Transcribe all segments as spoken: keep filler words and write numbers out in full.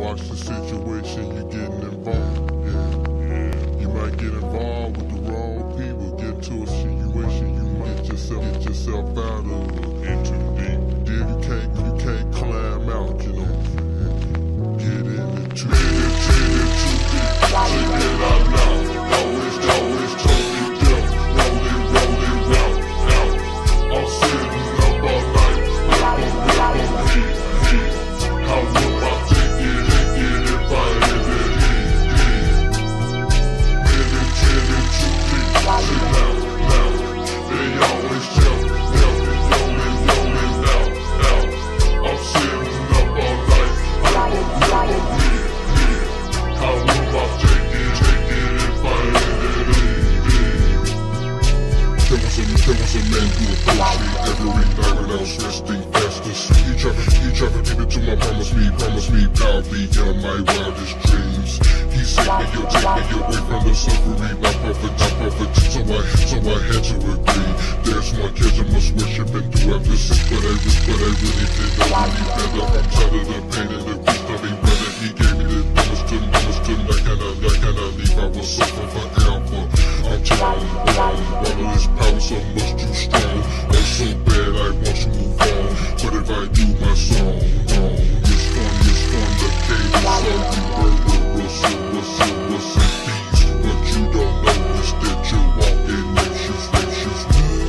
watch the situation you getting involved. Yeah, yeah. You might get involved with the wrong people, get into a situation you might get yourself get yourself out of. Into deep. Then you can't you can't climb out, you know. Get in it too deep, get in it too deep. Check it out now. Always, always totally deep. Roll it, roll it, out, out. I'm sitting up all night. Up on, up on heat, heat. How will I take it and get it by it and heat, heat. Get it, get it too deep. Check it out now. They always tell me, tell me, rolling, rolling, out, out. I'm sitting up all night. Up on, up on heat, heat. How will I take it, take it and by it and heat, heat. There was a, there was a man who approached me every night when I was resting fast asleep. He tried, he tried to get into my promise me, promise me I'll be beyond my wildest dreams. He said that you'll take me away from the suffering, my prophet, my prophet. So I, so I had to agree. There's one catch I must worship and do after six, but I, but I really did not really better. I'm tired of the pain and the grief of me, brother. He gave me the promise to, promise to, that kind of, that kind of leave. I was suffering forever. I'm telling you, wrong, one of this power so much too strong. I'm so bad I want to move on, but if I do my song wrong, it's fun, it's fun, the cave is all you heard with what's in, what's in, what's in peace. What you don't know is that you're walking nations, nations.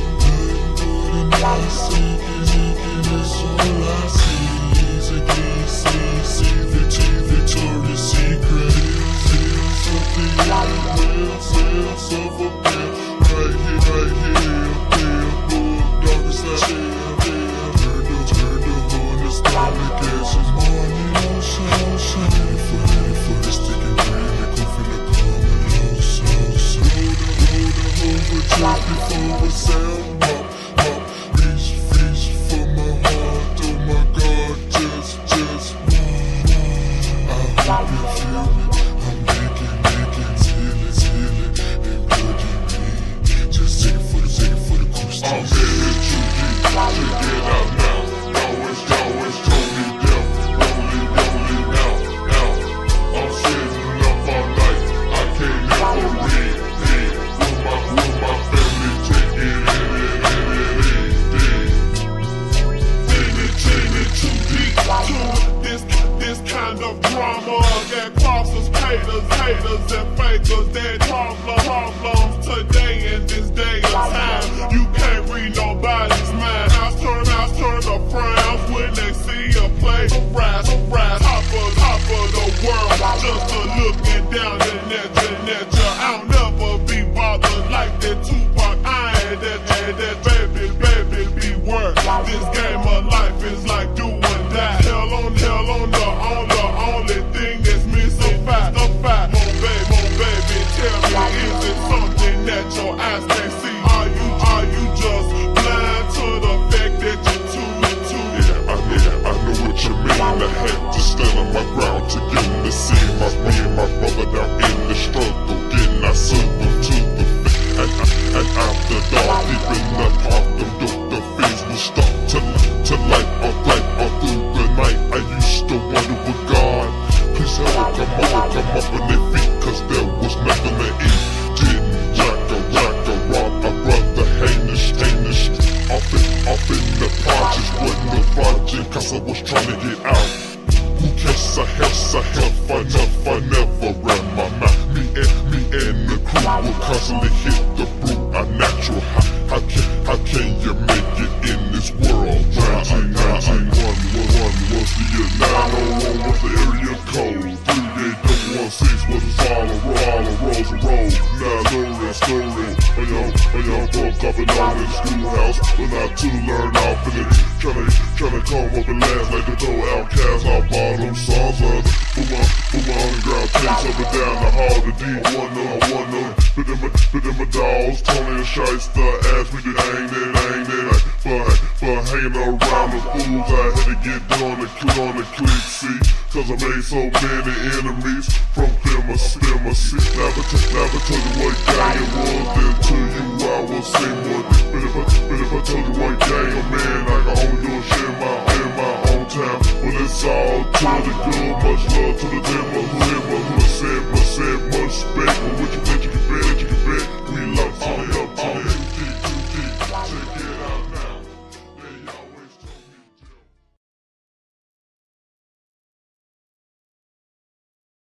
I see, that's all I see. Is a key, see, see the T, Victoria's Secret. See something like will, sales of a bill. Right here, right here, here, boy, darkest I share, there. Turn the, turn the horn, the stomach ashes. Morning, ocean, ocean. Ready for, ready for the stick and green, the coffin, the calm, and low, slow, slow. Hold the, hold the, just before the sound pop, pop. Reach, reach for my heart, oh my God, just, just one. I hope you feel me. I'm making, making, stealing, stealing, and putting me. Just take it for the, take it for the cool. I'm headed too deep, check it out now. Always, always told me down, rolling, rolling, out, out. I'm sitting up all night, I can't never read, read. With my, with my family, take it in it, in it, in it. Take it, take it too deep. This, this kind of drama that crosses haters, haters and fakers that problem, problems today in this day of time. You can't read nobody's mind. Mouths turn, mouths turn to frowns when they see a play. Rise, rise, top of, top of the world. Just a looking down and at you, at you. I'll never be bothered like that Tupac. I ain't that, that, that baby, baby, beware. This game of life is like do and die. Hell on, hell on the, on the only thing that's missing. Fact, the fact. Oh baby, oh baby, tell me, is it something that your eyes can't see? Are you, are you just blind to the fact that you're too, too? Yeah, I know, I know what you mean. I had to stand on my ground to get in the scene. My, me and my brother down in the struggle, getting ourselves to the fact. And, and after dark, deep in the park, them dope, the fiends will start to, to light up, light up through the night. I used to wonder with God, please help, come on, come up on their feet, cause there was nothing to eat. Didn't jack a, jack a, rob a brother, heinous, heinous. Off in, off in the projects, wasn't no project, cause I was trying to get out. Who cares, I have, I have enough, I never ran my mouth. Me and, me and the crew will constantly hit the brute, a natural. How, how can, how can you make it in this world? nineteen, nineteen, one, one, one, what's the year? nine oh one, what's the area code? three eight double one six, what's the follow, follow, rolls and rolls. Now story, story, a young, a young book up and down in the schoolhouse, but not to learn off in it. Tryna, tryna come up and last like the toe outcasts, our bottom songs of the Put my, put my underground tapes up and down the hall, the D one oh, one oh. Put them a, put them a dolls, Tony and Shyster, asked me to hang it, hang it. For, for hanging around the fools, I had to get down and clean gonna click, see, cause I made so many enemies from Plymouth, Plymouth. Never, never told you what gang it was, then to you I will sing one. But if I, but if I told you what gang I'm in, I can own your shit in my, in my own town. Well, it's all to the good, much love to the demo, who in my hood said